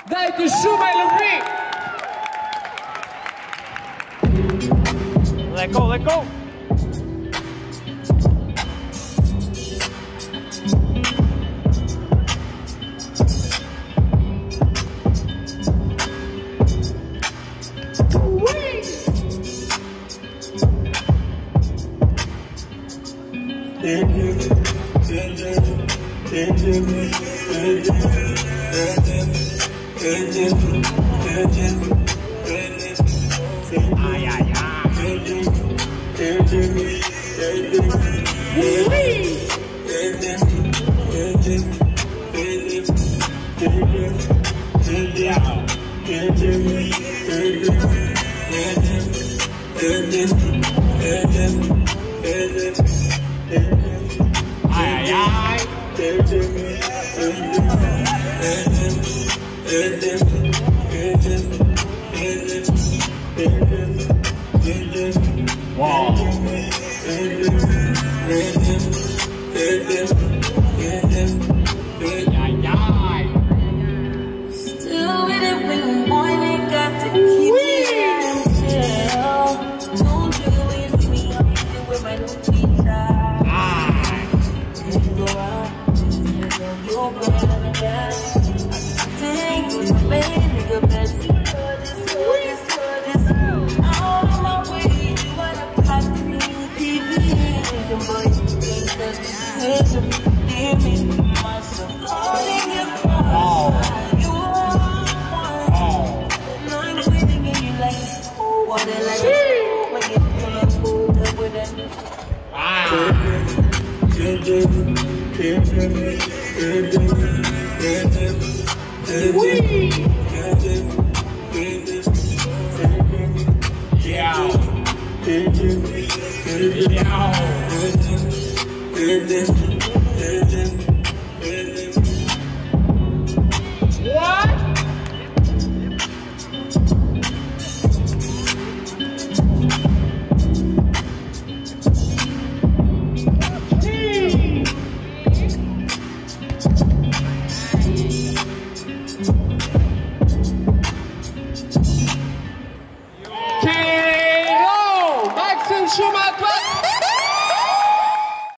Дайте шума и любви! Let go, let go! Ay, ay, ay. Ay, ay, wow. Still with it when you want it, got to keep it chill. Don't you leave me up here with my new pizza. You go out, you go back. Take you, baby, go back. Out of my way, you wanna pop me, TV. Boy, you think that's decision. Give me myself, calling you. Yeah.